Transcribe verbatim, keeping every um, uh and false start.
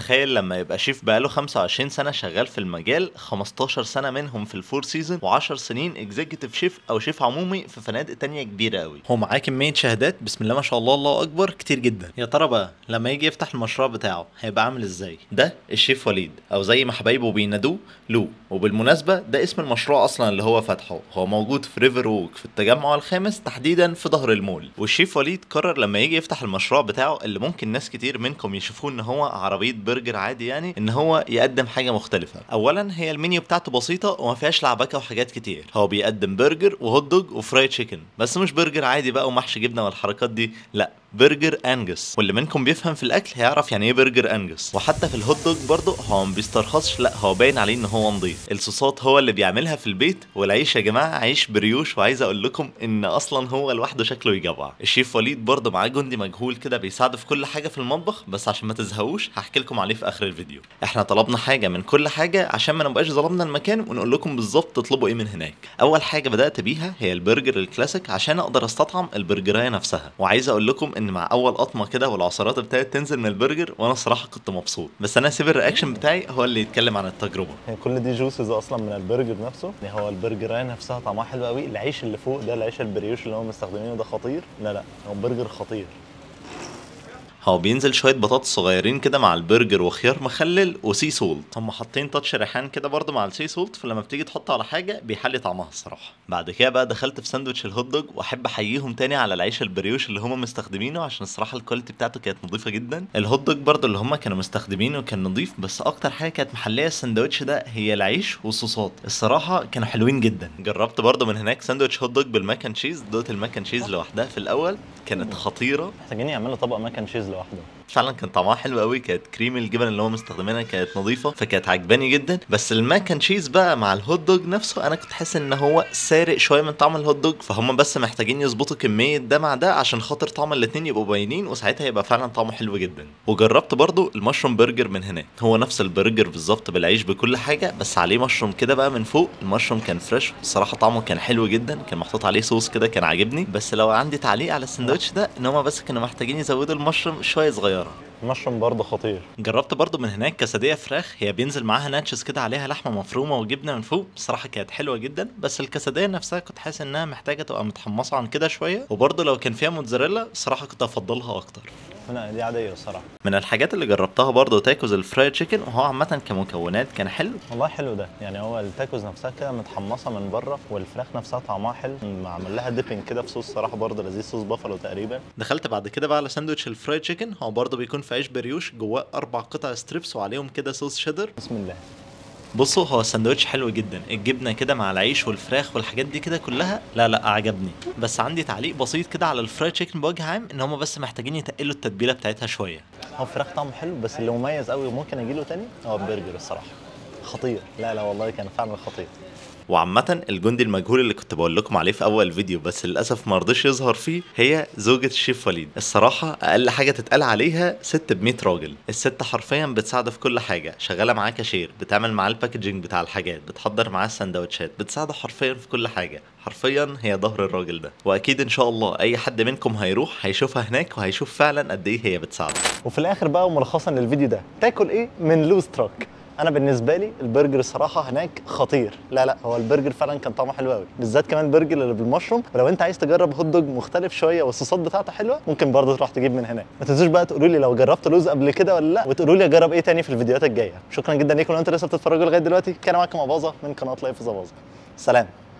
تخيل لما يبقى شيف بقاله خمسة وعشرين سنة شغال في المجال، خمستاشر سنة منهم في الفور سيزون و10 سنين اكزيكتيف شيف او شيف عمومي في فنادق تانية كبيرة قوي. هو معاه كمية شهادات بسم الله ما شاء الله الله اكبر كتير جدا. يا ترى بقى لما يجي يفتح المشروع بتاعه هيبقى عامل ازاي؟ ده الشيف وليد او زي ما حبايبه بينادوه لو. وبالمناسبة ده اسم المشروع اصلا اللي هو فاتحه، هو موجود في ريفر ووك في التجمع الخامس تحديدا في ظهر المول. والشيف وليد قرر لما يجي يفتح المشروع بتاعه اللي ممكن ناس كتير منكم يشوفوه ان هو عربية برجر عادي، يعني ان هو يقدم حاجة مختلفة. اولا هي المنيو بتاعته بسيطة وما فيهاش لعبكة وحاجات كتير، هو بيقدم برجر وهوت دوج وفرايد تشيكن، بس مش برجر عادي بقى ومحشي جبنة والحركات دي، لا برجر انجس. واللي منكم بيفهم في الاكل هيعرف يعني ايه برجر انجس. وحتى في الهوت دوج برضه هو ما بيسترخصش، لا هو باين عليه ان هو نظيف. الصوصات هو اللي بيعملها في البيت، والعيش يا جماعه عيش بريوش، وعايز اقول لكم ان اصلا هو لوحده شكله يجوع. الشيف وليد برضه معاه جندي مجهول كده بيساعده في كل حاجه في المطبخ، بس عشان ما تزهقوش هحكي لكم عليه في اخر الفيديو. احنا طلبنا حاجه من كل حاجه عشان ما نبقاش ظلمنا المكان، ونقول لكم بالظبط تطلبوا ايه من هناك. اول حاجه بدات بيها هي البرجر الكلاسيك عشان اقدر استطعم البرجرايه نفسها. وعايز اقول لكم ان مع اول قطمه كده والعصارات ابتدت تنزل من البرجر وانا الصراحه كنت مبسوط، بس انا هسيب الرياكشن بتاعي هو اللي يتكلم عن التجربه. هي كل دي جوسز اصلا من البرجر نفسه، يعني هو البرجرايه نفسها طعمها حلو قوي. العيش اللي فوق ده العيش البريوش اللي هم مستخدمينه ده خطير. لا لا هو برجر خطير. هو بينزل شويه بطاطس صغيرين كده مع البرجر وخيار مخلل وسي سولت، هم حاطين تاتش ريحان كده برضه مع السي سولت، فلما بتيجي تحط على حاجه بيحلي طعمها الصراحه. بعد كده بقى دخلت في ساندوتش الهوت دوج، واحب احييهم تاني على العيش البريوش اللي هم مستخدمينه عشان الصراحه الكواليتي بتاعته كانت نظيفه جدا. الهوت دوج برضه اللي هم كانوا مستخدمينه كان نظيف، بس اكتر حاجه كانت محليه الساندوتش ده هي العيش والصوصات، الصراحه كانوا حلوين جدا. جربت برضه من هناك ساندوتش هوت دوج بالماكن تشيز، دوت الماكن تشيز لوحدها في الاول كانت خطيره. محتاجين يعملوا طبق ماكن تشيز لوحده. فعلا كان طعمها حلو قوي، كانت كريم الجبن اللي هو مستخدمينها كانت نظيفه، فكانت عجباني جدا. بس الماكن تشيز بقى مع الهوت دوج نفسه انا كنت حاسس ان هو سارق شويه من طعم الهوت دوج، فهم بس محتاجين يظبطوا كميه ده مع ده عشان خاطر طعم الاتنين يبقوا باينين، وساعتها يبقى فعلا طعمه حلو جدا. وجربت برضو المشروم برجر من هناك، هو نفس البرجر بالظبط بالعيش بكل حاجه، بس عليه مشروم كده بقى من فوق. المشروم كان فريش الصراحه، طعمه كان حلو جدا، كان محطوط عليه صوص كده كان عاجبني. بس لو عندي تعليق على السندوتش ده ان هم بس كانوا محتاجين يزودوا المشروم شويه صغيره. المشروم برضه خطير. جربت برضو من هناك كاسادية فراخ، هي بينزل معاها ناتشز كده عليها لحمه مفرومه وجبنه من فوق، بصراحه كانت حلوه جدا. بس الكاسادية نفسها كنت حاسس انها محتاجه تبقى متحمصه عن كده شويه، وبرضو لو كان فيها موتزاريلا الصراحه كنت افضلها اكتر. لا دي عاديه الصراحه. من الحاجات اللي جربتها برضو تاكوز الفرايد تشيكن، وهو عامه كمكونات كان حلو والله حلو ده، يعني هو التاكوز نفسها كده متحمصه من بره، والفراخ نفسها طعمها حلو، معمل لها ديبنج كده في صوص صراحه برضه لذيذ، صوص بافالو تقريبا. دخلت بعد كده بقى على ساندوتش الفرايد تشيكن، هو برضو بيكون في عيش بريوش جواه اربع قطع ستريبس وعليهم كده صوص شيدر. بسم الله. بصوا هو الساندوتش حلو جدا، الجبنه كده مع العيش والفراخ والحاجات دي كده كلها لا لا عجبني. بس عندي تعليق بسيط كده على الفرايد تشيكن بوجه عام، ان هم بس محتاجين يتقلوا التتبيله بتاعتها شويه. هو الفراخ طعمه حلو، بس اللي مميز قوي وممكن اجيله تاني هو البرجر الصراحه خطير. لا لا والله كان فعلا خطير. وعامة الجندي المجهول اللي كنت بقول لكم عليه في اول فيديو بس للاسف ما رضيش يظهر فيه، هي زوجة الشيف وليد. الصراحة اقل حاجة تتقال عليها ست ب مية راجل. الست حرفيا بتساعده في كل حاجة، شغالة معاه كاشير، بتعمل معاه الباكجينج بتاع الحاجات، بتحضر معاه السندوتشات، بتساعده حرفيا في كل حاجة. حرفيا هي ظهر الراجل ده، واكيد ان شاء الله اي حد منكم هيروح هيشوفها هناك وهيشوف فعلا قد ايه هي بتساعده. وفي الاخر بقى وملخصا للفيديو ده، تاكل ايه من لوز تراك؟ انا بالنسبه لي البرجر الصراحه هناك خطير. لا لا هو البرجر فعلا كان طعمه حلو قوي، بالذات كمان البرجر اللي بالمشروم. ولو انت عايز تجرب هوت دوج مختلف شويه والصوصات بتاعته حلوه، ممكن برضه تروح تجيب من هناك. ما تنسوش بقى تقولوا لي لو جربت لوز قبل كده ولا لا، وتقولوا لي اجرب ايه تاني في الفيديوهات الجايه. شكرا جدا ليكم لو انتوا لسه بتتفرجوا لغايه دلوقتي. كان معاكم اباظه من قناه لايف زباظه. سلام.